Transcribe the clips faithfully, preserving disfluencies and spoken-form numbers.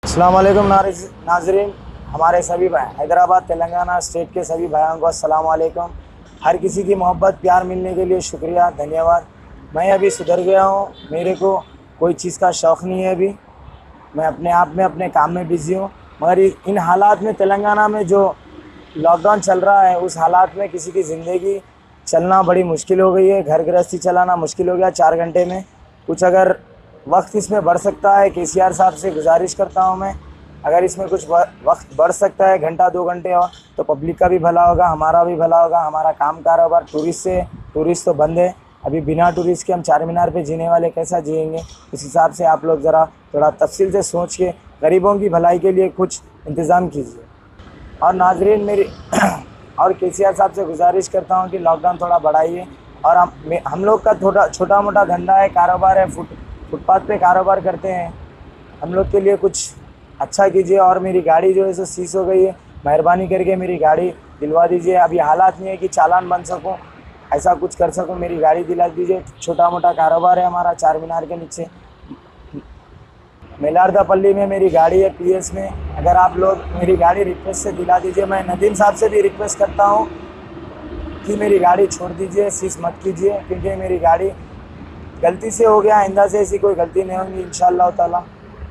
अस्सलाम वालेकुम नाज़रीन, हमारे सभी भाई हैदराबाद तेलंगाना स्टेट के सभी भाइयों को अस्सलाम वालेकुम। हर किसी की मोहब्बत प्यार मिलने के लिए शुक्रिया, धन्यवाद। मैं अभी सुधर गया हूँ, मेरे को कोई चीज़ का शौक़ नहीं है। अभी मैं अपने आप में अपने काम में बिज़ी हूँ, मगर इन हालात में तेलंगाना में जो लॉकडाउन चल रहा है उस हालात में किसी की ज़िंदगी चलना बड़ी मुश्किल हो गई है। घर गृहस्थी चलाना मुश्किल हो गया। चार घंटे में कुछ अगर वक्त इसमें बढ़ सकता है, केसीआर साहब से गुजारिश करता हूं मैं, अगर इसमें कुछ वक्त बढ़ सकता है घंटा दो घंटे और, तो पब्लिक का भी भला होगा, हमारा भी भला होगा। हमारा काम कारोबार टूरिस्ट से टूरिस्ट तो बंद है, अभी बिना टूरिस्ट के हम चार मीनार पे जीने वाले कैसा जिएंगे। इस हिसाब से आप लोग ज़रा थोड़ा तफसील से सोच के गरीबों की भलाई के लिए कुछ इंतज़ाम कीजिए। और नाजरीन मेरी और केसीआर साहब से गुजारिश करता हूँ कि लॉकडाउन थोड़ा बढ़ाइए। और हम हम लोग का थोड़ा छोटा मोटा धंधा है, कारोबार है, फुट फुटपाथ पे कारोबार करते हैं, हम लोग के लिए कुछ अच्छा कीजिए। और मेरी गाड़ी जो है सो सीज हो गई है, मेहरबानी करके मेरी गाड़ी दिलवा दीजिए। अभी हालात नहीं है कि चालान बन सकूं, ऐसा कुछ कर सकूं, मेरी गाड़ी दिला दीजिए। छोटा मोटा कारोबार है हमारा चार मीनार के नीचे मेलारदापल्ली में मेरी गाड़ी है, पीएस में। अगर आप लोग मेरी गाड़ी रिक्वेस्ट से दिला दीजिए। मैं नदीम साहब से भी रिक्वेस्ट करता हूँ कि मेरी गाड़ी छोड़ दीजिए, सीज मत कीजिए, क्योंकि मेरी गाड़ी गलती से हो गया, आइंदा से ऐसी कोई गलती नहीं होगी इंशाअल्लाह ताला।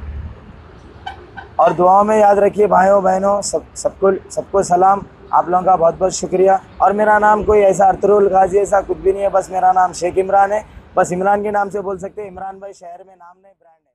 और दुआओं में याद रखिए भाइयों बहनों, सब सबको सबको सलाम, आप लोगों का बहुत बहुत शुक्रिया। और मेरा नाम कोई ऐसा अरतुरुल गाजी ऐसा कुछ भी नहीं है, बस मेरा नाम शेख इमरान है। बस इमरान के नाम से बोल सकते हैं। इमरान भाई शहर में नाम नहीं, ब्रांड है।